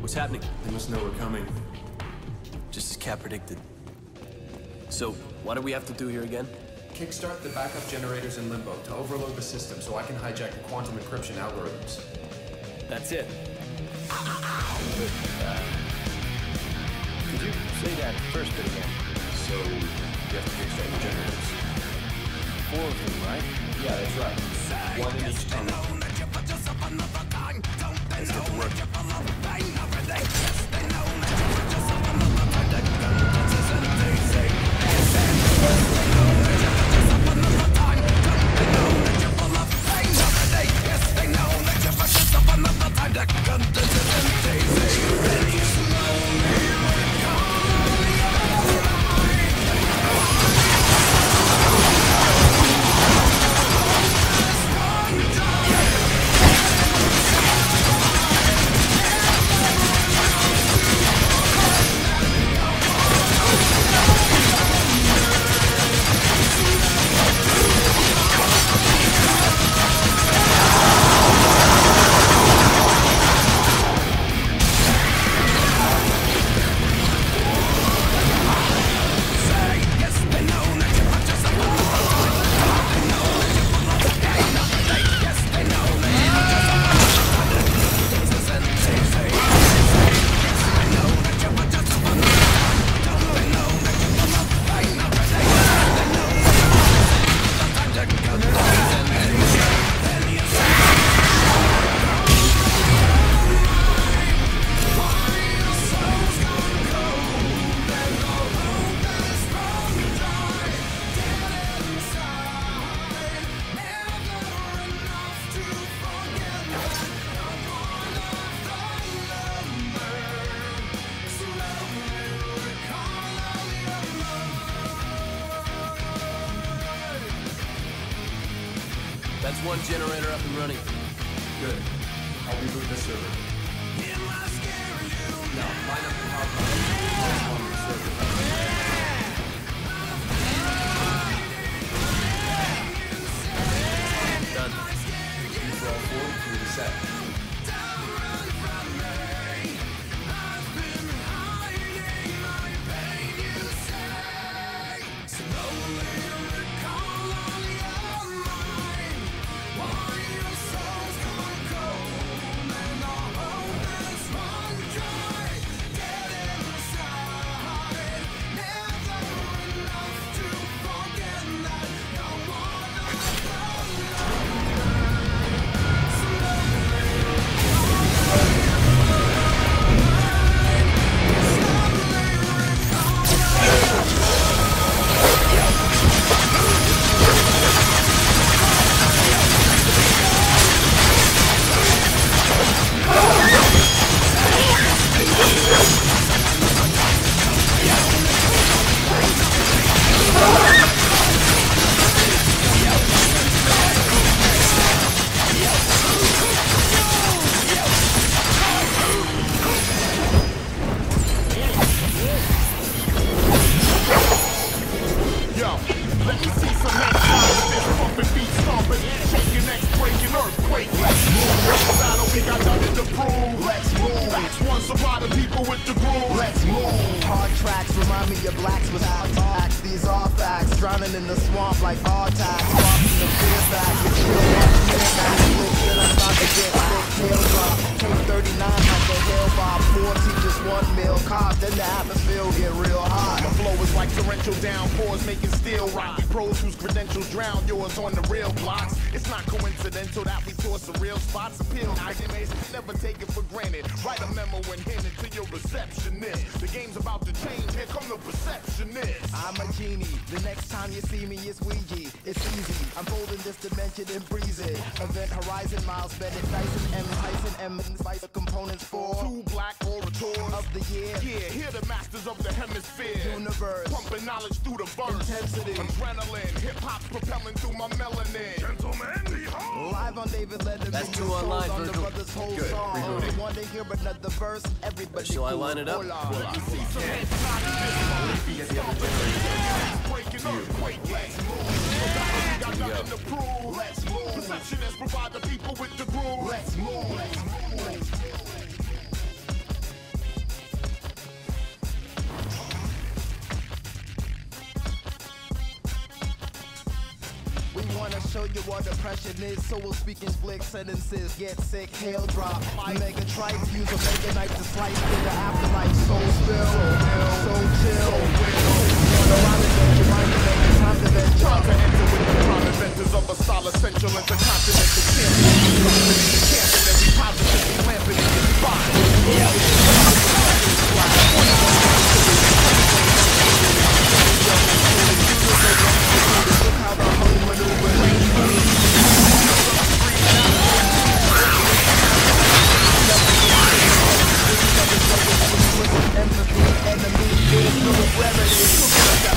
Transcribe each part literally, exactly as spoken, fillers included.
What's happening? They must know we're coming. Just as Cap predicted. So, what do we have to do here again? Kickstart the backup generators in Limbo to overload the system so I can hijack the quantum encryption algorithms. That's it. Good. Uh, could you say that first bit again? So, you have to kickstart the generators. Four of them, right? Yeah, that's right. One in each tunnel. Let's get to work. That's one generator up and running. Good. I'll reboot the server. Now, line up the power plant on the server. Done. You for all four through the set. Drowning in the swamp like all tax. Walking the fear back. You feel like midnight. Then I'm about to get sick. Tail drop. Take thirty-nine like a hill bob. Four teachers, one meal. Cop. Then the atmosphere will get real hot. My flow is like torrential downpours making steel rock. Pros whose credentials drown yours on the real blocks. It's not coincidental that we source the real spots. Appeal arguments never take it for granted. Write a memo and hand it to your receptionist. The game's about to change. Here come the perceptionist. I'm a genie. The next time you see me, it's Ouija. It's easy. I'm folding this dimension and breeze it. Event Horizon, Miles Bennett, Dyson, M. Tyson, M. Spice components for Two black orators of the year. Yeah, here the masters of the hemisphere. Universe. Pumping knowledge through the verse. Intensity. Adrenaline. Hip hop's propelling through my melanin. Gentlemen, behold. Live on David Letterman. That's two online, on the Virgil. brother's whole Good. song. Rebooting. Want to hear another verse? Everybody. Shall I cool. line it up? Hola. Let me see some headshots in this motherfucker. Breaking earthquake. Let's move. We got nothing to prove. Let's move. Perceptionists provide the people with the groove. Let's move. Let's move. show you what depression is. So we'll speak in split sentences. Get sick, hail drop. Mega tripe, use a mega knife to slice in the afterlife. So still, so chill. Time to enter with the prime inventors of a style essential intercontinental champion. Camping every positively clamping in your spine. Look how the whole maneuver empathy, enemy, whoever it is.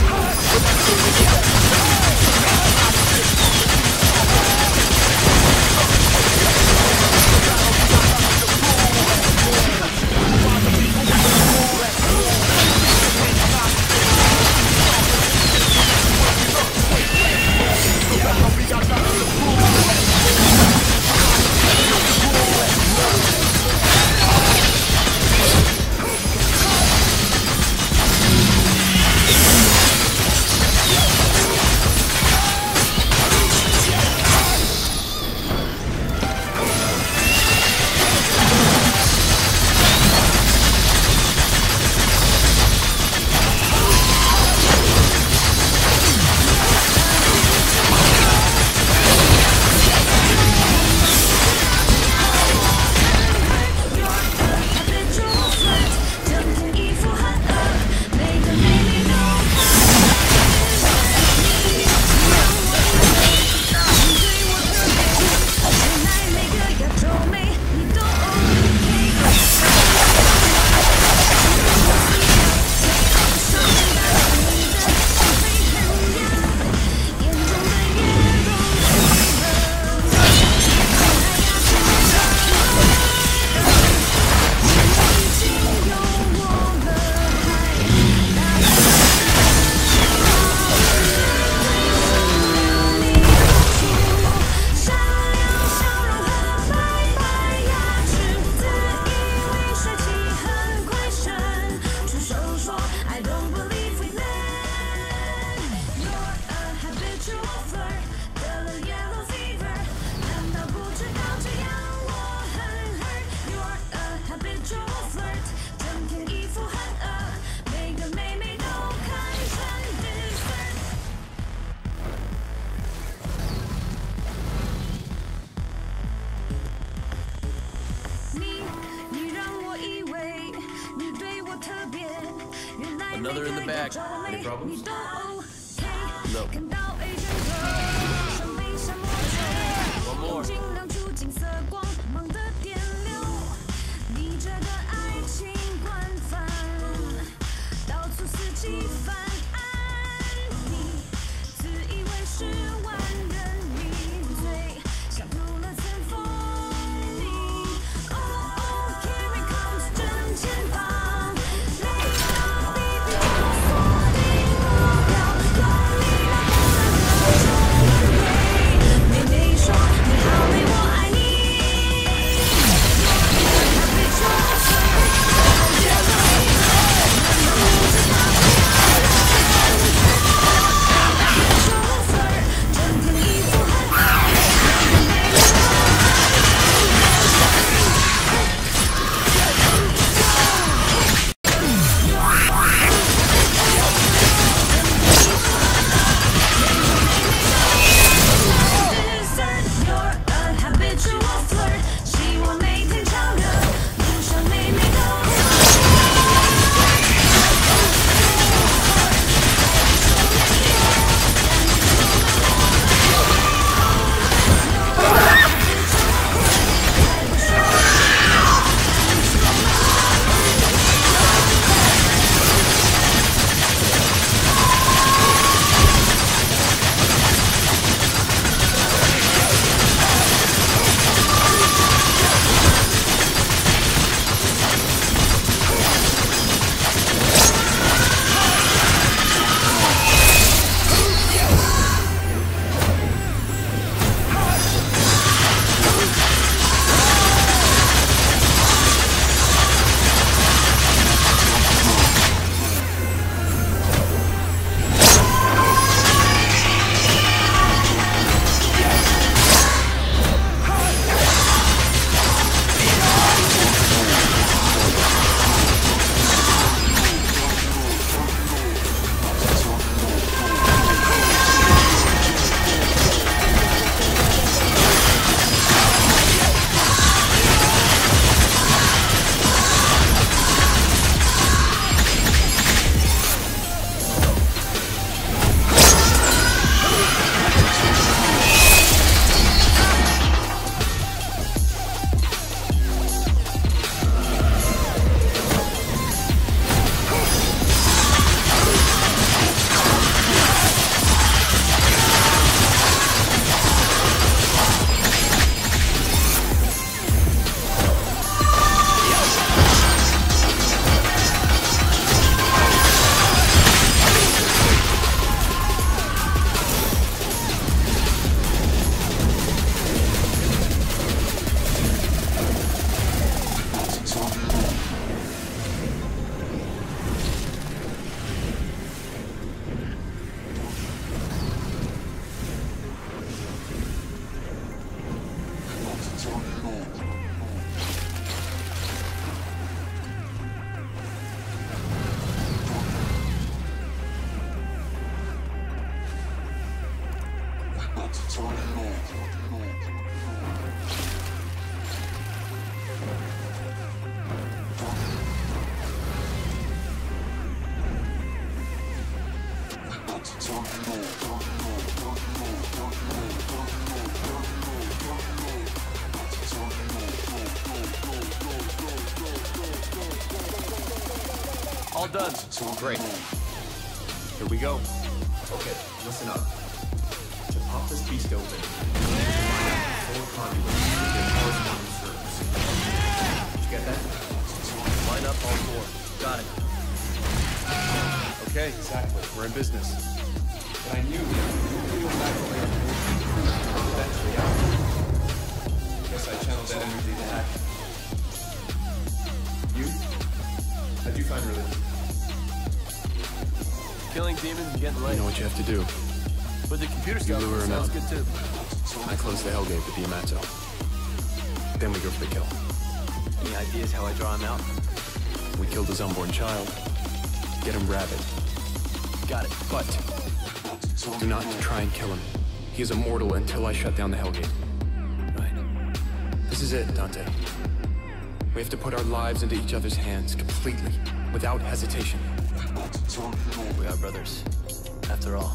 Another in the back. Any problems? No. One more. All done. Great. Here we go. Okay, listen up. To pop this beast open, full conduit with their corresponding servers. Did you get that? Line up all four. Got it. Okay, Exactly. we're in business. But I knew real battle eventually out. Guess I channeled that energy to act. You? How'd you find religion? Killing demons and getting laid. You know what you have to do. With the computer stuff, lure him sounds out. good too. I close the Hellgate with the Yamato. Then we go for the kill. Any ideas how I draw him out? We killed his unborn child. Get him rabid. Got it. But do not try and kill him. He is immortal until I shut down the Hellgate. Right. This is it, Dante. We have to put our lives into each other's hands completely, without hesitation. We are brothers, after all.